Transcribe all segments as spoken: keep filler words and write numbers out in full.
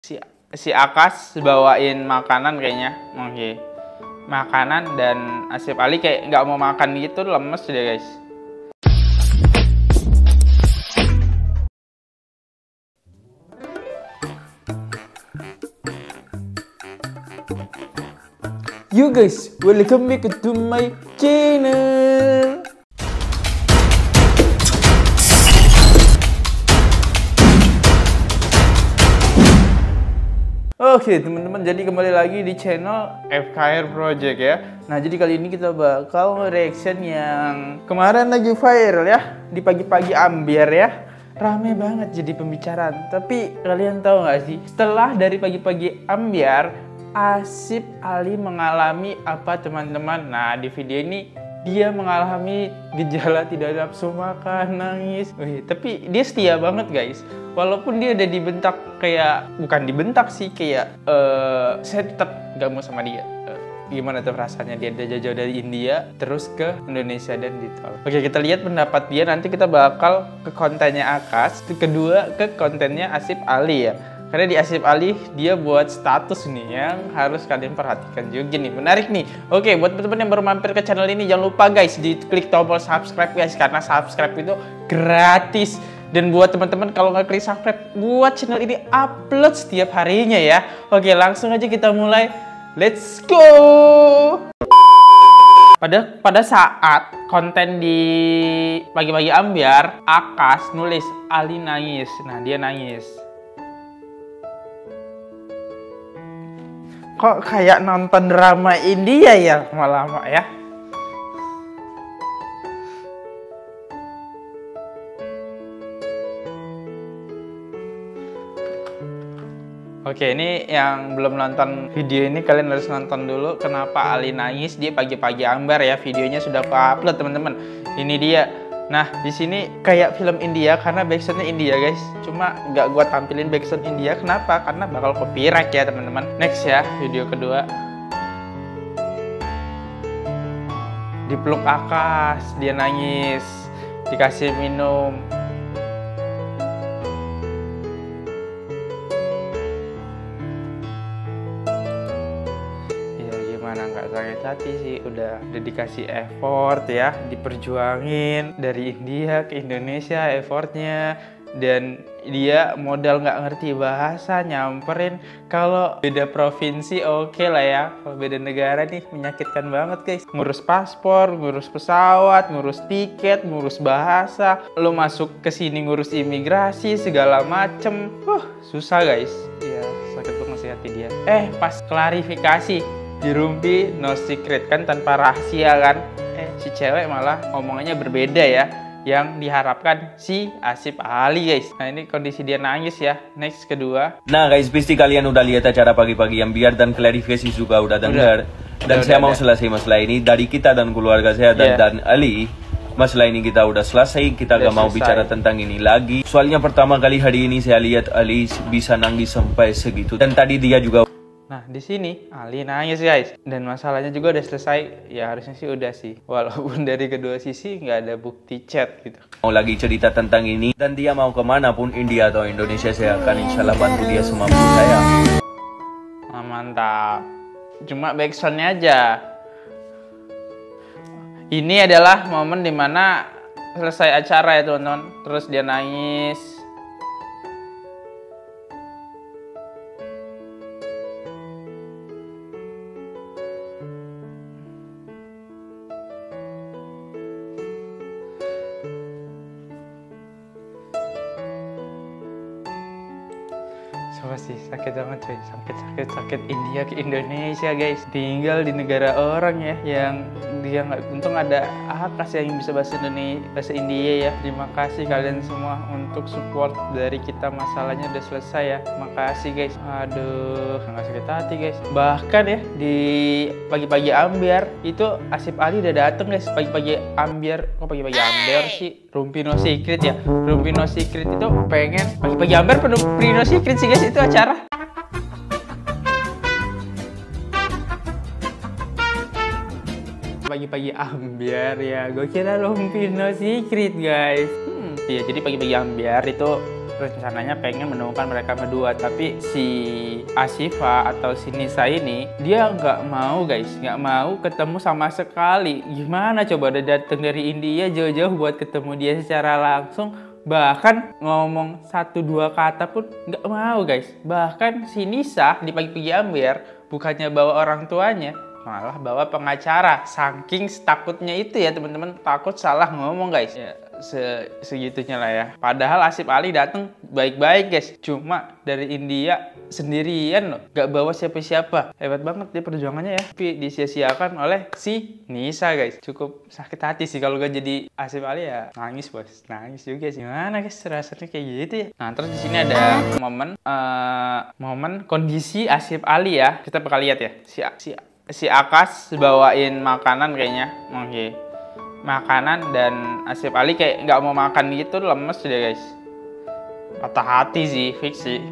si si Akas bawain makanan kayaknya, oke, makanan, dan Asif Ali kayak nggak mau makan gitu, lemes deh guys. Yo guys, welcome back to my channel. Oke teman-teman, jadi kembali lagi di channel F K R Project ya. Nah jadi kali ini kita bakal reaction yang kemarin lagi viral ya, di pagi-pagi ambiar ya. Rame banget jadi pembicaraan. Tapi kalian tahu nggak sih, setelah dari pagi-pagi ambiar, Asif Ali mengalami apa teman-teman? Nah di video ini dia mengalami gejala tidak nafsu makan, nangis. Wih, tapi dia setia banget guys. Walaupun dia udah dibentak, kayak bukan dibentak sih, kayak uh, saya tetap gak mau sama dia. Uh, gimana tuh rasanya dia udah jauh-jauh dari India terus ke Indonesia dan ditolak. Oke, kita lihat pendapat dia, nanti kita bakal ke kontennya Akas, kedua ke kontennya Asif Ali ya. Karena di Asif Ali dia buat status nih yang harus kalian perhatikan juga nih, menarik nih. Oke, buat teman-teman yang baru mampir ke channel ini, jangan lupa guys di klik tombol subscribe guys, karena subscribe itu gratis. Dan buat teman-teman kalau nggak klik subscribe, buat channel ini upload setiap harinya ya. Oke, langsung aja kita mulai. Let's go. Pada pada saat konten di pagi-pagi ambiar, Akas nulis Ali nangis. Nah, dia nangis. Kok kayak nonton drama India ya lama-lama ya? Oke, ini yang belum nonton video ini kalian harus nonton dulu. Kenapa Ali nangis? Dia pagi-pagi ambar ya. Videonya sudah aku upload teman-teman. Ini dia. Nah, di sini kayak film India karena backsoundnya India guys. Cuma nggak gua tampilin backsound India. Kenapa? Karena bakal copyright ya teman-teman. Next ya, video kedua. Dipeluk Akas, dia nangis. Dikasih minum. Mana nggak sakit hati sih, udah udah dikasih effort ya, diperjuangin dari India ke Indonesia effortnya, dan dia modal nggak ngerti bahasa nyamperin. Kalau beda provinsi oke okay lah ya, kalau beda negara nih menyakitkan banget guys. Ngurus paspor, ngurus pesawat, ngurus tiket, ngurus bahasa, lo masuk ke sini ngurus imigrasi segala macem, uh susah guys. Ya sakit banget sih hati dia. Eh pas klarifikasi di Rumpi no secret kan, tanpa rahasia kan, eh si cewek malah omongannya berbeda ya, yang diharapkan si Asif Ali guys. Nah ini kondisi dia nangis ya. Next kedua. Nah guys, pasti kalian udah lihat acara pagi-pagi ambiar dan klarifikasi juga udah dengar. Dan udah, saya udah, mau udah. selesai masalah ini dari kita dan keluarga saya dan, Yeah. dan Ali. Masalah ini kita udah selesai, kita Udah gak mau selesai. bicara tentang ini lagi. Soalnya pertama kali hari ini saya lihat Ali bisa nangis sampai segitu. Dan tadi dia juga. Nah di sini Ali nangis guys, dan masalahnya juga udah selesai. Ya harusnya sih udah sih, walaupun dari kedua sisi nggak ada bukti chat gitu. Mau lagi cerita tentang ini, dan dia mau kemana pun, India atau Indonesia, saya akan insya Allah bantu dia semampu saya. Nah, mantap. Cuma backsoundnya aja. Ini adalah momen dimana selesai acara ya teman-teman, terus dia nangis. Coba sih, sakit banget cuy, sakit-sakit sakit India ke Indonesia guys. Tinggal di negara orang ya, yang dia nggak, untung ada Akas yang bisa bahasa Indonesia, bahasa India ya. Terima kasih kalian semua untuk support dari kita, masalahnya udah selesai ya. Makasih guys. Aduh, nggak sakit hati guys. Bahkan ya di pagi-pagi ambiar itu Asif Ali udah dateng guys. Pagi-pagi ambiar, kok pagi-pagi ambiar sih? Rumpi no secret ya. Rumpi no secret itu pengen pagi-pagi ambiar penuh Rumpi no secret sih guys, itu acara. Pagi-pagi ambiar ya, gue kira Rumpi no secret guys. Hmm, iya jadi pagi-pagi ambiar itu rencananya pengen menemukan mereka berdua, tapi si Ashifa atau si Nisa ini dia nggak mau guys, nggak mau ketemu sama sekali. Gimana coba udah datang dari India jauh-jauh buat ketemu dia secara langsung, bahkan ngomong satu dua kata pun nggak mau guys. Bahkan si Nisa di pagi-pagi ambiar bukannya bawa orang tuanya, malah bawa pengacara. Saking takutnya itu ya teman-teman, takut salah ngomong guys ya, se segitunya lah ya. Padahal Asif Ali datang baik-baik guys, cuma dari India sendirian loh, gak bawa siapa-siapa. Hebat banget dia perjuangannya ya, tapi disia-siakan oleh si Nisa guys. Cukup sakit hati sih kalau gak jadi Asif Ali ya, nangis bos, nangis juga sih. Gimana guys rasanya kayak gitu ya. Nah terus di sini ada momen uh, momen kondisi Asif Ali ya, kita bakal lihat ya. Si si si Akas bawain makanan kayaknya, oke okay. Makanan, dan Asif Ali kayak nggak mau makan gitu, lemes dia guys. Patah hati sih, fix sih.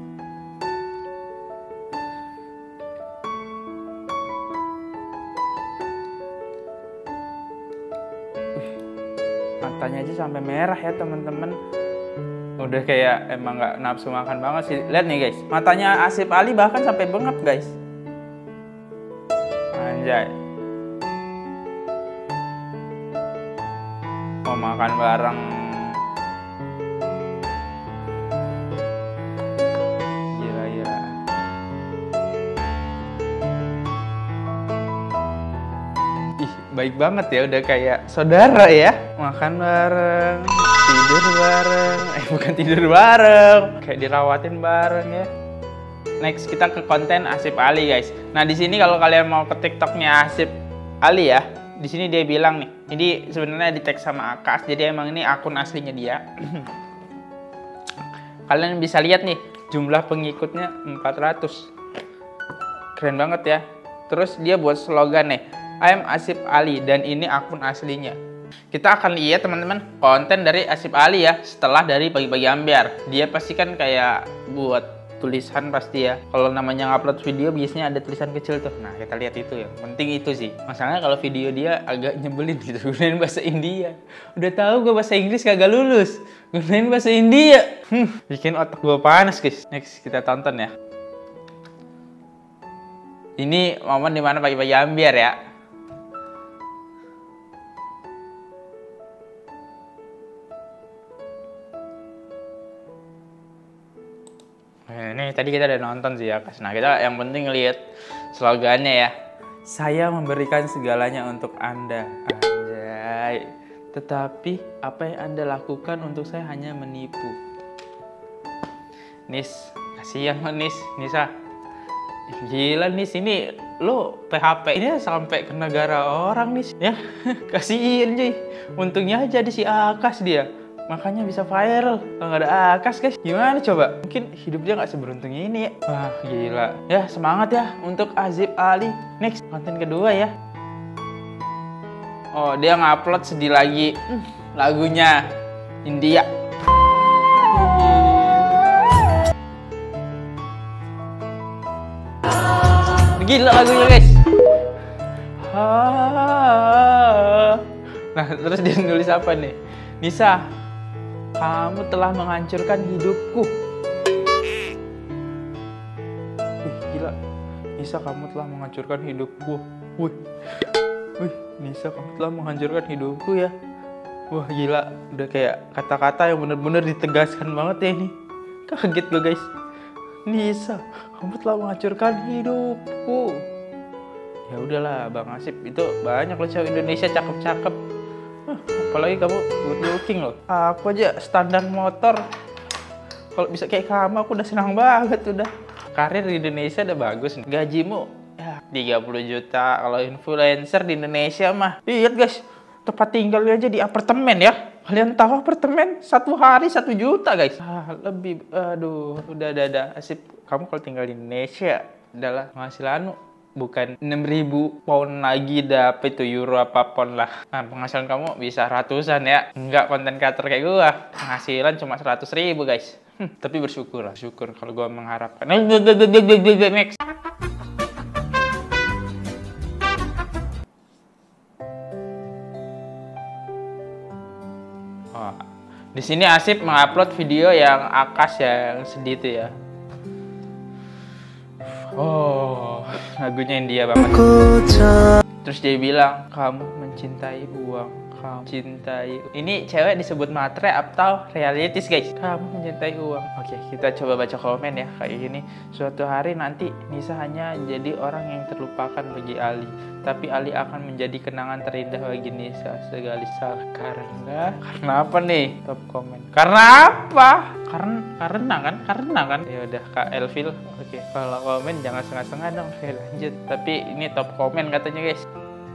Matanya aja sampai merah ya teman-teman. Udah kayak emang nggak nafsu makan banget sih. Lihat nih guys, matanya Asif Ali bahkan sampai bengap guys. Anjay. Mau makan bareng. Gila ya. Ih, baik banget ya, udah kayak saudara ya. Makan bareng, tidur bareng. Eh, bukan tidur bareng, kayak dirawatin bareng ya. Next kita ke konten Asif Ali guys. Nah di sini kalau kalian mau ke TikToknya Asif Ali ya, di sini dia bilang nih, ini sebenarnya di tag sama Akas, jadi emang ini akun aslinya dia. Kalian bisa lihat nih jumlah pengikutnya empat ratus, keren banget ya. Terus dia buat slogan nih, I am Asif Ali, dan ini akun aslinya. Kita akan lihat teman-teman konten dari Asif Ali ya setelah dari pagi-pagi ambiar. Dia pasti kan kayak buat tulisan pasti ya. Kalau namanya ngupload video biasanya ada tulisan kecil tuh. Nah kita lihat itu ya. Penting itu sih. Masalahnya kalau video dia agak nyebelin gitu. Gunain bahasa India. Udah tahu gue bahasa Inggris kagak lulus. Gunain bahasa India. Hmm, bikin otak gue panas guys. Next kita tonton ya. Ini momen dimana pagi-pagi ambiar ya. Ini tadi kita udah nonton sih ya Kas. Nah kita yang penting ngelihat slogannya ya. Saya memberikan segalanya untuk Anda. Anjay. Tetapi apa yang Anda lakukan untuk saya hanya menipu. Nis, kasihan lo Nis, Nisa. Gila Nis, ini lo P H P ini sampai ke negara orang Nis ya. Kasihin cuy. Untungnya aja ada si Akas dia. Makanya bisa viral. Kalau nggak ada Akas guys, gimana coba? Mungkin hidup dia nggak seberuntungnya ini ya. Wah gila. Ya semangat ya untuk Asif Ali. Next konten kedua ya. Oh dia ngupload sedih lagi. Hmm, lagunya India. Gila lagunya guys. Nah terus dia nulis apa nih? Nisa, kamu telah menghancurkan hidupku. Wih, gila. Nisa, kamu telah menghancurkan hidupku. Wih. Wih, Nisa, kamu telah menghancurkan hidupku ya. Wah, gila. Udah kayak kata-kata yang bener-bener ditegaskan banget ya ini. Kaget gue, guys. Nisa, kamu telah menghancurkan hidupku. Ya udahlah, Bang Asif. Itu banyak loh cewek Indonesia cakep-cakep. Huh, apalagi kamu good looking loh. Aku aja standar motor. Kalau bisa kayak kamu aku udah senang banget udah. Karir di Indonesia udah bagus. Gajimu ya tiga puluh juta. Kalau influencer di Indonesia mah. Lihat guys, tempat tinggalnya aja di apartemen ya. Kalian tahu apartemen satu hari satu juta guys. Ah, lebih aduh, udah udah udah Asif. Kamu kalau tinggal di Indonesia adalah penghasilanmu bukan enam ribu pound lagi, dapet itu euro apa pound lah. Nah, penghasilan kamu bisa ratusan ya. Enggak konten creator kayak gua. Penghasilan cuma seratus ribu guys. Hm, tapi bersyukur lah. Syukur kalau gua mengharapkan. Next. Oh, di Di sini Asip mengupload video yang Akas yang sedih itu ya. Oh, lagunya India banget. Terus dia bilang, kamu mencintai uang, kamu cintai. Ini cewek disebut matre atau realitis guys. Kamu mencintai uang. Oke, kita coba baca komen ya kayak gini. Suatu hari nanti Nisa hanya jadi orang yang terlupakan bagi Ali, tapi Ali akan menjadi kenangan terindah bagi Nisa sekali salah. Karena karena apa nih? Top komen. Karena apa? Karena karena kan? Karena kan? Ya udah Kak Elvil. Oke, kalau komen jangan setengah-setengah dong. Oke, lanjut. Tapi ini top komen katanya guys.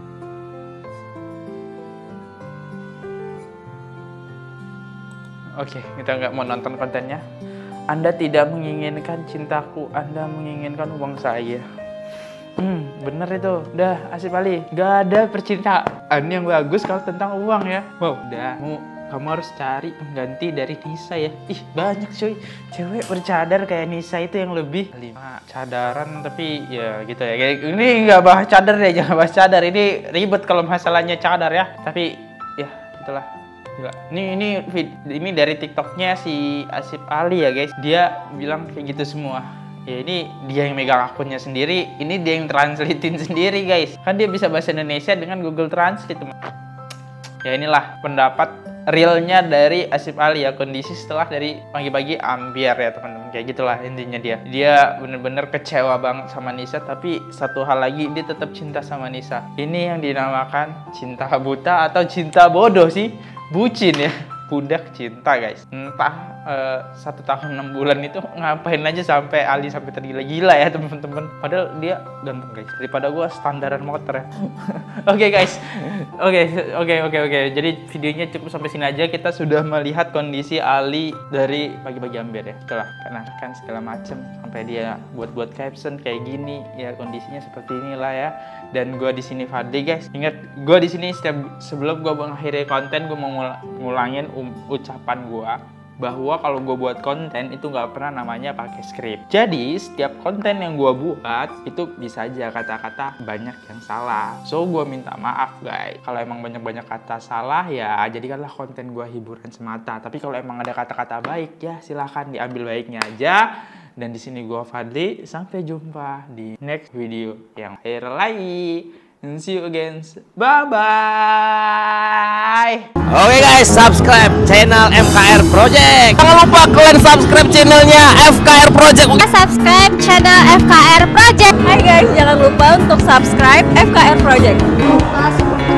Oke, kita nggak mau nonton kontennya. Anda tidak menginginkan cintaku, Anda menginginkan uang saya. Hmm, bener itu. Udah, Asip Ali. Gak ada percintaan yang bagus kalau tentang uang ya. Wow, udah. Mau, kamu harus cari pengganti dari Nisa ya. Ih, banyak cuy. Cewek bercadar kayak Nisa itu yang lebih. Lima cadaran, tapi ya gitu ya. Ini nggak bahas cadar deh, jangan bahas cadar. Ini ribet kalau masalahnya cadar ya. Tapi, ya itulah. Gila. Ini ini ini dari TikToknya si Asip Ali ya guys. Dia bilang kayak gitu semua. Ya ini dia yang megang akunnya sendiri. Ini dia yang translatein sendiri guys. Kan dia bisa bahasa Indonesia dengan Google Translate. Ya inilah pendapat realnya dari Asip Ali ya. Kondisi setelah dari pagi-pagi ambiar ya teman-teman. Kayak gitulah intinya dia. Dia bener-bener kecewa banget sama Nisa. Tapi satu hal lagi, dia tetap cinta sama Nisa. Ini yang dinamakan cinta buta atau cinta bodoh sih. Bucin ya, budak cinta guys. Entah uh, satu tahun enam bulan itu ngapain aja sampai Ali sampai tergila-gila ya teman-teman. Padahal dia ganteng guys, daripada gua standaran motor ya. Oke guys, oke oke oke oke. Jadi videonya cukup sampai sini aja. Kita sudah melihat kondisi Ali dari pagi-pagi ambiar ya. Setelah kan segala macem sampai dia buat-buat caption kayak gini ya, kondisinya seperti inilah ya. Dan gue di sini Fadli guys. Ingat, gue di sini setiap sebelum gue mengakhiri konten, gue mau ngul ngulangin um, ucapan gue bahwa kalau gue buat konten itu nggak pernah namanya pakai skrip. Jadi setiap konten yang gue buat itu bisa aja kata-kata banyak yang salah. So gue minta maaf guys. Kalau emang banyak-banyak kata salah ya jadikanlah konten gue hiburan semata. Tapi kalau emang ada kata-kata baik ya silahkan diambil baiknya aja. Dan di sini gue Fadli, sampai jumpa di next video yang akhir lagi. And see you again. Bye bye. Oke okay guys, subscribe channel F K R Project. Jangan lupa kalian subscribe channelnya F K R Project. Subscribe channel F K R Project. Hai guys, jangan lupa untuk subscribe F K R Project.